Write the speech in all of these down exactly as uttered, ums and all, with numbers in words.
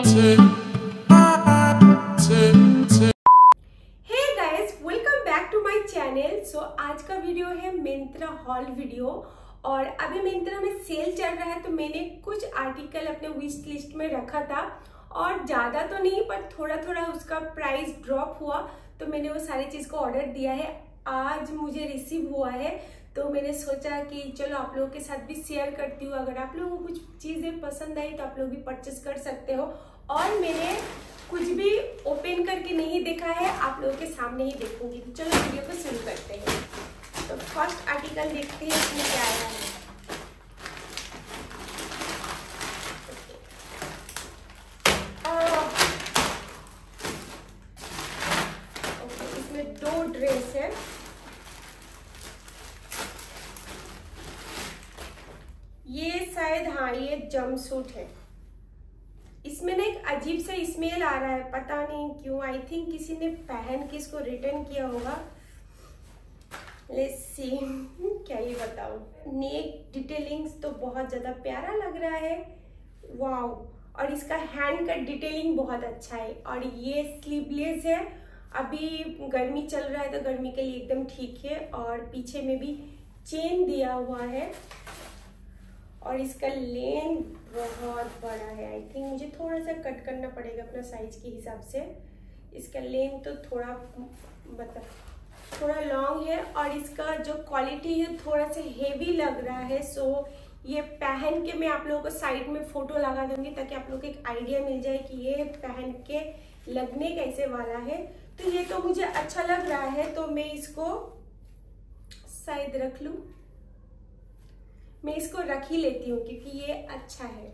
Channel. सो आज का video है मिंत्रा हॉल वीडियो और अभी मिंत्रा में सेल चल रहा है तो मैंने कुछ आर्टिकल अपने विश लिस्ट में रखा था और ज़्यादा तो नहीं पर थोड़ा थोड़ा उसका प्राइस ड्रॉप हुआ तो मैंने वो सारी चीज़ को ऑर्डर दिया है। आज मुझे रिसीव हुआ है तो मैंने सोचा कि चलो आप लोगों के साथ भी शेयर करती हूँ। अगर आप लोगों को कुछ चीज़ें पसंद आई तो आप लोग भी परचेस कर सकते हो। और मैंने कुछ भी ओपन करके नहीं देखा है, आप लोगों के सामने ही देखूंगी। तो चलो वीडियो को शुरू करते हैं। तो फर्स्ट आर्टिकल देखते हैं इसमें क्या आया है। ओके, इसमें दो ड्रेस है। ये शायद हाँ ये जंपसूट है। इसमें ना एक अजीब सा स्मेल आ रहा है, पता नहीं क्यों। आई थिंक किसी ने पहन के इसको रिटर्न किया होगा। लेट्स सी क्या ये बताओ। नेक डिटेलिंग्स तो बहुत ज्यादा प्यारा लग रहा है, वाव। और इसका हैंड का डिटेलिंग बहुत अच्छा है। और ये स्लीवलेस है, अभी गर्मी चल रहा है तो गर्मी के लिए एकदम ठीक है। और पीछे में भी चेन दिया हुआ है और इसका लेंथ बहुत बड़ा है। आई थिंक मुझे थोड़ा सा कट करना पड़ेगा अपना साइज के हिसाब से। इसका लेंथ तो थोड़ा मतलब थोड़ा लॉन्ग है और इसका जो क्वालिटी है थोड़ा सा हेवी लग रहा है। सो ये पहन के मैं आप लोगों को साइड में फोटो लगा दूंगी ताकि आप लोगों को एक आइडिया मिल जाए कि ये पहन के लगने कैसे वाला है। तो ये तो मुझे अच्छा लग रहा है तो मैं इसको शायद रख लूं। मैं इसको रख ही लेती हूँ क्योंकि ये अच्छा है।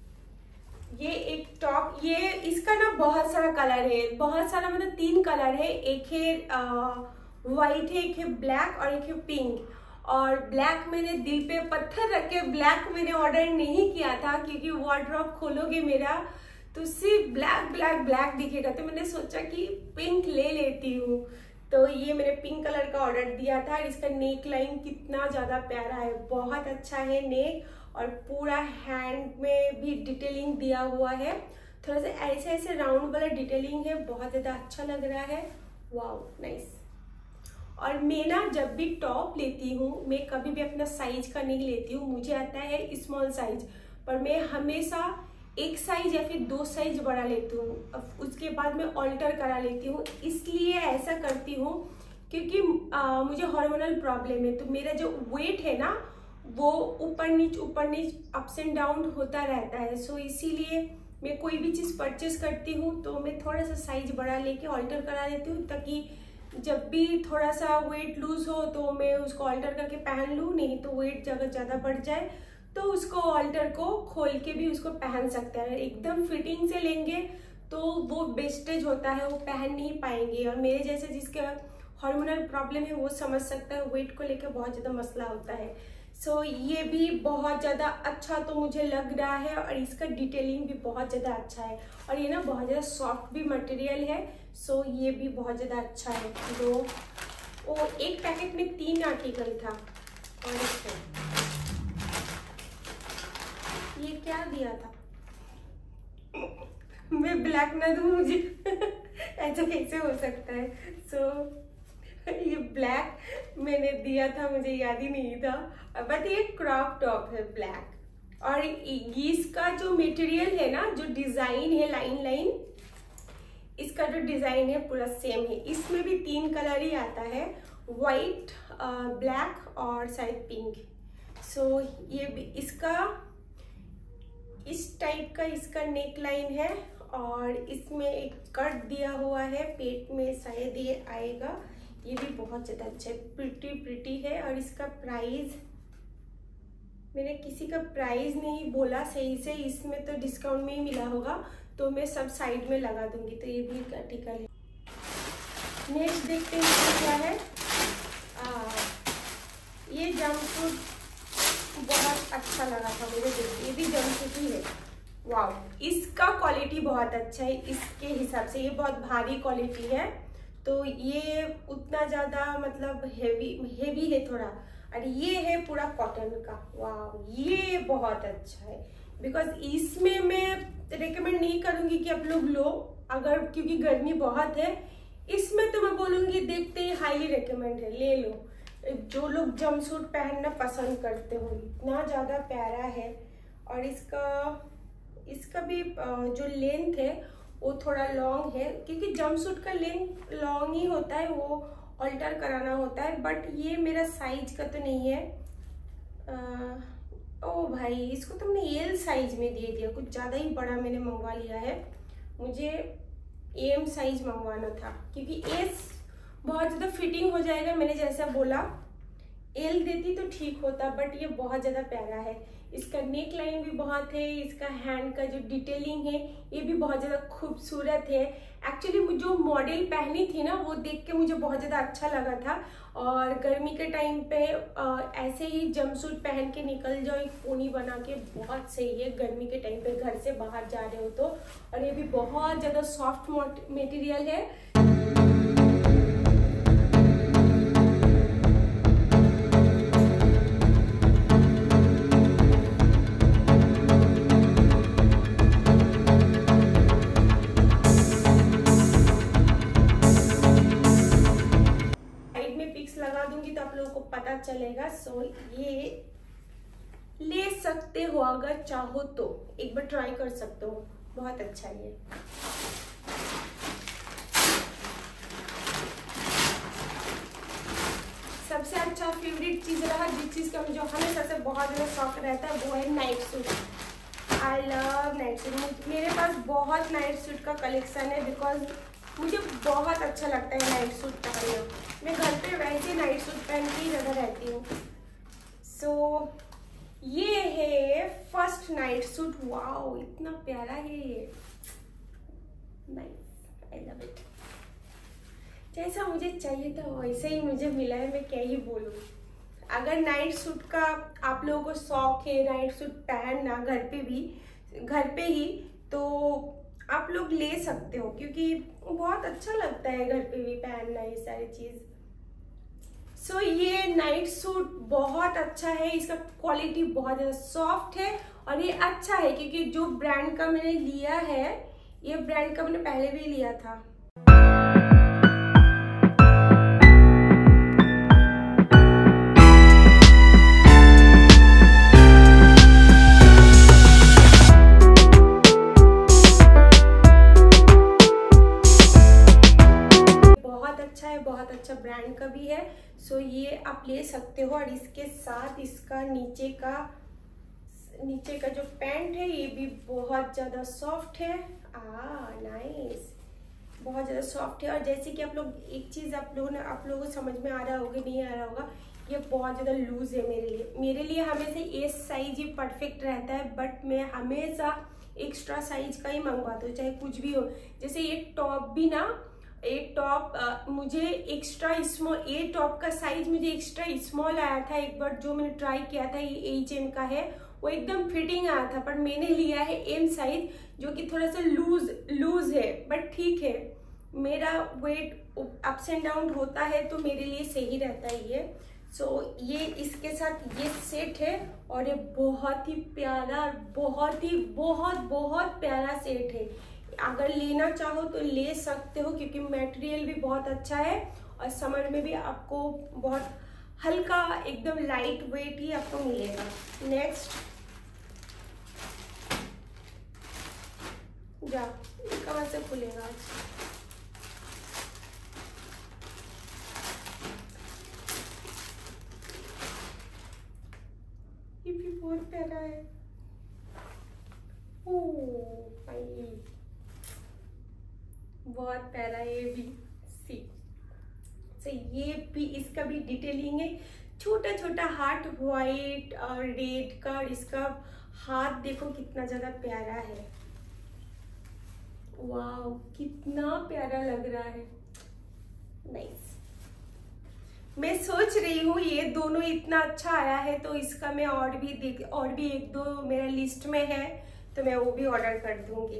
ये एक टॉप, ये इसका ना बहुत सारा कलर है, बहुत सारा मतलब तीन कलर है। एक है वाइट है, एक है ब्लैक और एक है पिंक। और ब्लैक मैंने दिल पे पत्थर रख के ब्लैक मैंने ऑर्डर नहीं किया था क्योंकि वार्डरोब खोलोगे मेरा तो सिर्फ ब्लैक ब्लैक ब्लैक दिखेगा। तो मैंने सोचा कि पिंक ले लेती हूँ। तो ये मैंने पिंक कलर का ऑर्डर दिया था। और इसका नेक लाइन कितना ज़्यादा प्यारा है, बहुत अच्छा है नेक। और पूरा हैंड में भी डिटेलिंग दिया हुआ है, थोड़ा सा ऐसे ऐसे राउंड वाला डिटेलिंग है, बहुत ज़्यादा अच्छा लग रहा है, वाओ नाइस। और मैं ना जब भी टॉप लेती हूँ मैं कभी भी अपना साइज का नहीं लेती हूँ। मुझे आता है स्मॉल साइज पर मैं हमेशा एक साइज या फिर दो साइज बड़ा लेती हूँ, उसके बाद मैं ऑल्टर करा लेती हूँ। इसलिए ऐसा करती हूँ क्योंकि आ, मुझे हार्मोनल प्रॉब्लम है तो मेरा जो वेट है ना वो ऊपर नीच ऊपर नीच अप्स एंड डाउन होता रहता है। सो इसीलिए मैं कोई भी चीज़ परचेस करती हूँ तो मैं थोड़ा सा साइज बड़ा लेके ऑल्टर करा लेती हूँ ताकि जब भी थोड़ा सा वेट लूज हो तो मैं उसको ऑल्टर करके पहन लूँ। नहीं तो वेट अगर ज़्यादा बढ़ जाए तो उसको ऑल्टर को खोल के भी उसको पहन सकते हैं। एकदम फिटिंग से लेंगे तो वो वेस्टेज होता है, वो पहन नहीं पाएंगे। और मेरे जैसे जिसके हार्मोनल प्रॉब्लम है वो समझ सकता है, वेट को लेकर बहुत ज़्यादा मसला होता है। सो so, ये भी बहुत ज़्यादा अच्छा तो मुझे लग रहा है और इसका डिटेलिंग भी बहुत ज़्यादा अच्छा है। और ये ना बहुत ज़्यादा सॉफ्ट भी मटेरियल है। सो so, ये भी बहुत ज़्यादा अच्छा है। तो वो एक पैकेट में तीन आर्टिकल था। और ये क्या दिया था मैं ब्लैक ना दूं, मुझे ऐसा कैसे हो सकता है। सो so, ये ब्लैक मैंने दिया था, मुझे याद ही नहीं था। बट ये क्रॉप टॉप है ब्लैक। और इसका जो मटेरियल है ना, जो डिजाइन है लाइन लाइन, इसका जो डिजाइन है पूरा सेम है। इसमें भी तीन कलर ही आता है, वाइट, ब्लैक और शायद पिंक। सो so, ये भी इसका इस टाइप का इसका नेक लाइन है और इसमें एक कट दिया हुआ है, पेट में शायद ये आएगा। ये भी बहुत ज़्यादा अच्छा है, प्रिटी प्रिटी है। और इसका प्राइस मैंने किसी का प्राइस नहीं बोला सही से, इसमें तो डिस्काउंट में ही मिला होगा तो मैं सब साइड में लगा दूंगी। तो ये भी एक आर्टिकल है। नेक्स्ट देखते हैं क्या है। आ, ये जंपसूट बहुत अच्छा लगा था मुझे, देखिए ये भी जंपसूट ही है, वाव। इसका क्वालिटी बहुत अच्छा है इसके हिसाब से, ये बहुत भारी क्वालिटी है तो ये उतना ज़्यादा मतलब हेवी हेवी है थोड़ा। और ये है पूरा कॉटन का, वाव ये बहुत अच्छा है। बिकॉज इसमें मैं रिकमेंड नहीं करूंगी कि आप लोग लो, अगर क्योंकि गर्मी बहुत है। इसमें तो मैं बोलूंगी देखते ही हाईली रिकमेंड है, ले लो। जो लोग जंपसूट पहनना पसंद करते हो, इतना ज़्यादा प्यारा है। और इसका इसका भी जो लेंथ है वो थोड़ा लॉन्ग है, क्योंकि जंपसूट का लेंथ लॉन्ग ही होता है, वो ऑल्टर कराना होता है। बट ये मेरा साइज का तो नहीं है। आ, ओ भाई, इसको तुमने एल साइज में दे दिया, कुछ ज़्यादा ही बड़ा मैंने मंगवा लिया है। मुझे एम साइज मंगवाना था, क्योंकि एस बहुत ज़्यादा फिटिंग हो जाएगा। मैंने जैसा बोला एल देती तो ठीक होता, बट ये बहुत ज़्यादा प्यारा है। इसका नेक लाइन भी बहुत है, इसका हैंड का जो डिटेलिंग है ये भी बहुत ज़्यादा खूबसूरत है। एक्चुअली जो मॉडल पहनी थी ना, वो देख के मुझे बहुत ज़्यादा अच्छा लगा था। और गर्मी के टाइम पे आ, ऐसे ही जंपसूट पहन के निकल जाओ, एक पोनी बना के, बहुत सही है गर्मी के टाइम पे घर से बाहर जा रहे हो तो। और ये भी बहुत ज़्यादा सॉफ्ट मटेरियल है। लगा दूंगी तो आप लोगों को पता चलेगा। सो ये ले सकते हो, अगर चाहो तो एक बार ट्राई कर सकते हो, बहुत अच्छा है ये। सबसे अच्छा फेवरेट चीज रहा, जिस चीज का मुझे हमेशा से बहुत ज्यादा शौक रहता है, वो है night suit. I love night suit. मेरे पास बहुत नाइट सूट का कलेक्शन है, बिकॉज मुझे बहुत अच्छा लगता है नाइट सूट पहनना। मैं घर पे वैसे नाइट सूट पहन के ही ज़्यादा रहती हूँ। सो so, ये है फर्स्ट नाइट सूट। वाओ, इतना प्यारा है ये, नाइस, आई लव इट। जैसा मुझे चाहिए था वैसे ही मुझे मिला है, मैं क्या ही बोलूँ। अगर नाइट सूट का आप लोगों को शौक है नाइट सूट पहनना घर पे भी, घर पे ही, तो आप लोग ले सकते हो, क्योंकि बहुत अच्छा लगता है घर पे भी पहनना ये सारी चीज। सो so, ये नाइट सूट बहुत अच्छा है, इसका क्वालिटी बहुत ज़्यादा सॉफ्ट है। और ये अच्छा है क्योंकि जो ब्रांड का मैंने लिया है, ये ब्रांड का मैंने पहले भी लिया था। बहुत अच्छा ब्रांड का भी है। सो so, ये आप ले सकते हो। और इसके साथ इसका नीचे का नीचे का जो पैंट है ये भी बहुत ज़्यादा सॉफ्ट है। आ नाइस, बहुत ज़्यादा सॉफ्ट है। और जैसे कि आप लोग एक चीज़ आप लोगों ने आप लोगों को समझ में आ रहा होगा, नहीं आ रहा होगा, ये बहुत ज़्यादा लूज है मेरे लिए। मेरे लिए हमेशा एस साइज ही परफेक्ट रहता है, बट मैं हमेशा एक्स्ट्रा साइज का ही मंगवाती हूँ, चाहे कुछ भी हो। जैसे ये टॉप भी ना, एक टॉप मुझे एक्स्ट्रा स्मॉल, ये टॉप का साइज मुझे एक्स्ट्रा स्मॉल आया था एक बार, जो मैंने ट्राई किया था, ये एच एम का है, वो एकदम फिटिंग आया था। पर मैंने लिया है एम साइज, जो कि थोड़ा सा लूज लूज है, बट ठीक है, मेरा वेट अप्स एंड डाउन होता है तो मेरे लिए सही रहता है ये। सो so, ये इसके साथ ये सेट है, और ये बहुत ही प्यारा, बहुत ही बहुत बहुत प्यारा सेट है। अगर लेना चाहो तो ले सकते हो, क्योंकि मटेरियल भी बहुत अच्छा है, और समर में भी आपको बहुत हल्का, एकदम लाइट वेट ही आपको मिलेगा। नेक्स्ट जा, कहाँ से खुलेगा आज? ये भी बहुत प्यारा है। ओह भाई, बहुत प्यारा है ये भी। सी so, ये भी, इसका भी डिटेलिंग है, छोटा छोटा हार्ट व्हाइट और रेड का। और इसका हाथ देखो कितना ज्यादा प्यारा है। वाव, कितना प्यारा लग रहा है, नाइस। मैं सोच रही हूँ ये दोनों इतना अच्छा आया है तो इसका मैं और भी देख और भी एक दो मेरा लिस्ट में है, तो मैं वो भी ऑर्डर कर दूंगी,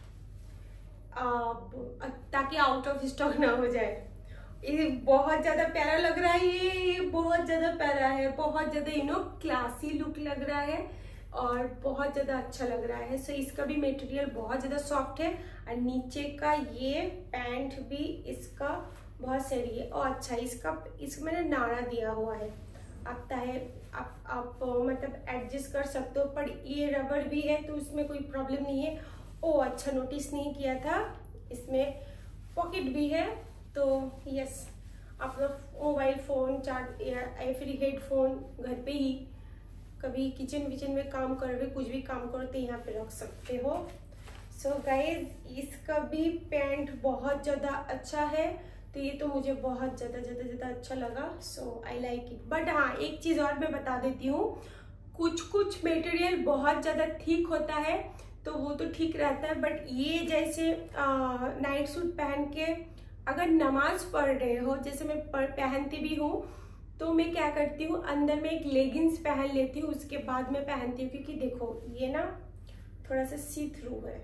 ताकि आउट ऑफ स्टॉक ना हो जाए। ये बहुत ज़्यादा प्यारा लग रहा है, ये बहुत ज़्यादा प्यारा है, बहुत ज़्यादा यू नो क्लासी लुक लग रहा है। और बहुत ज़्यादा अच्छा लग रहा है। सो इसका भी मटेरियल बहुत ज़्यादा सॉफ्ट है और नीचे का ये पैंट भी इसका बहुत सही है और अच्छा इसका इसमें मैंने नाड़ा दिया हुआ है, आता है आप आप मतलब एडजस्ट कर सकते हो, पर ये रबर भी है तो उसमें कोई प्रॉब्लम नहीं है। ओ अच्छा नोटिस नहीं किया था, इसमें पॉकेट भी है। तो यस, आप लोग मोबाइल फ़ोन चार्ज या फिर हेडफोन घर पे ही कभी किचन विचन में काम कर रहे कुछ भी काम करो तो यहाँ पे रख सकते हो। सो so गाइज इसका भी पैंट बहुत ज़्यादा अच्छा है, तो ये तो मुझे बहुत ज़्यादा ज़्यादा ज़्यादा अच्छा लगा। So I like it. But हाँ, एक चीज़ और मैं बता देती हूँ, कुछ कुछ मटेरियल बहुत ज़्यादा ठीक होता है तो वो तो ठीक रहता है, बट ये जैसे नाइट सूट पहन के अगर नमाज पढ़ रहे हो, जैसे मैं पहनती भी हूँ, तो मैं क्या करती हूँ अंदर में एक लेगिंग्स पहन लेती हूँ, उसके बाद में पहनती हूँ, क्योंकि देखो ये ना थोड़ा सा सी थ्रू है,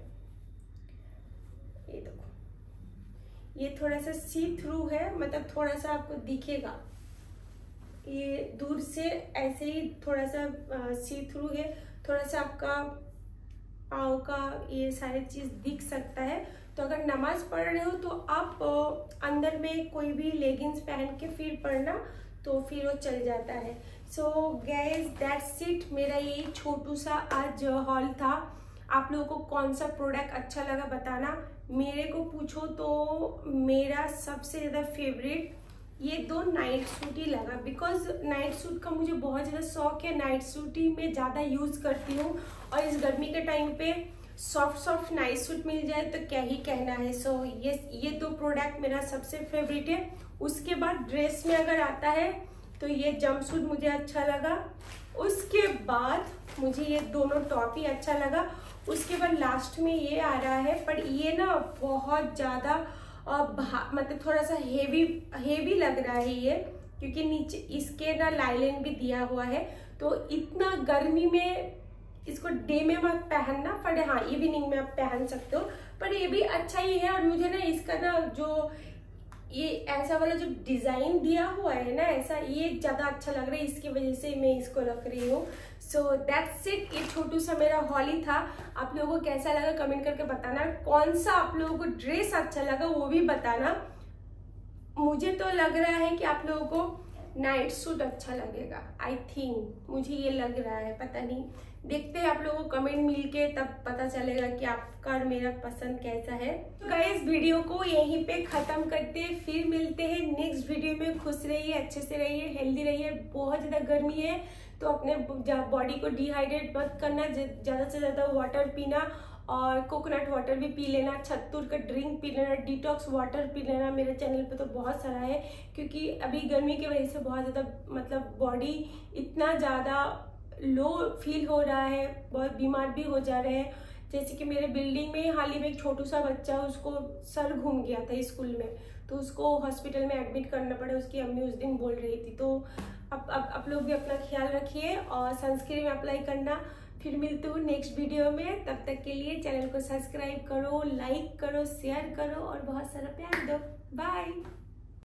ये देखो ये थोड़ा सा सी थ्रू है, मतलब थोड़ा सा आपको दिखेगा, ये दूर से ऐसे ही थोड़ा सा सी थ्रू है, थोड़ा सा आपका पाँव का ये सारी चीज़ दिख सकता है। तो अगर नमाज पढ़ रहे हो तो आप अंदर में कोई भी लेगिंग्स पहन के फिर पढ़ना, तो फिर वो चल जाता है। सो गाइस दैट्स इट, मेरा ये छोटू सा आज हॉल था। आप लोगों को कौन सा प्रोडक्ट अच्छा लगा बताना। मेरे को पूछो तो मेरा सबसे ज़्यादा फेवरेट ये दो नाइट सूट ही लगा, बिकॉज नाइट सूट का मुझे बहुत ज़्यादा शौक है, नाइट सूट ही मैं ज़्यादा यूज़ करती हूँ, और इस गर्मी के टाइम पे सॉफ्ट सॉफ्ट नाइट सूट मिल जाए तो क्या ही कहना है। सो so, ये ये दो प्रोडक्ट मेरा सबसे फेवरेट है। उसके बाद ड्रेस में अगर आता है तो ये जंपसूट मुझे अच्छा लगा, उसके बाद मुझे ये दोनों टॉप ही अच्छा लगा, उसके बाद लास्ट में ये आ रहा है, पर ये ना बहुत ज़्यादा मतलब थोड़ा सा हेवी हेवी लग रहा है ये, क्योंकि नीचे इसके ना लाइलन भी दिया हुआ है, तो इतना गर्मी में इसको डे में मत पहनना, पर हाँ इवनिंग में आप पहन सकते हो, पर ये भी अच्छा ही है। और मुझे ना इसका ना जो ये ऐसा वाला जो डिजाइन दिया हुआ है ना, ऐसा ये ज्यादा अच्छा लग रहा है, इसकी वजह से मैं इसको रख रही हूँ। सो दैट्स इट, ये छोटू सा मेरा हॉल ही था। आप लोगों को कैसा लगा कमेंट करके बताना, कौन सा आप लोगों को ड्रेस अच्छा लगा वो भी बताना। मुझे तो लग रहा है कि आप लोगों को नाइट सूट अच्छा लगेगा, आई थिंक, मुझे ये लग रहा है, पता नहीं, देखते हैं आप लोगों को कमेंट मिलके तब पता चलेगा कि आपका और मेरा पसंद कैसा है। तो गाइस वीडियो को यहीं पे खत्म करते हैं, फिर मिलते हैं नेक्स्ट वीडियो में। खुश रहिए, अच्छे से रहिए, हेल्दी रहिए। बहुत ज़्यादा गर्मी है तो अपने बॉडी को डिहाइड्रेट मत करना, ज़्यादा से ज़्यादा वाटर पीना, और कोकोनट वाटर भी पी लेना, छत्तूर का ड्रिंक पी लेना, डिटॉक्स वाटर पी लेना। मेरे चैनल पे तो बहुत सारा है, क्योंकि अभी गर्मी की वजह से बहुत ज़्यादा मतलब बॉडी इतना ज़्यादा लो फील हो रहा है, बहुत बीमार भी हो जा रहे हैं। जैसे कि मेरे बिल्डिंग में हाल ही में एक छोटू सा बच्चा, उसको सर घूम गया था स्कूल में, तो उसको हॉस्पिटल में एडमिट करना पड़ा, उसकी अम्मी उस दिन बोल रही थी। तो अब अब आप लोग भी अपना ख्याल रखिए और सनस्क्रीन अप्लाई करना। फिर मिलते हूँ नेक्स्ट वीडियो में, तब तक के लिए चैनल को सब्सक्राइब करो, लाइक करो, शेयर करो और बहुत सारा प्यार दो। बाय।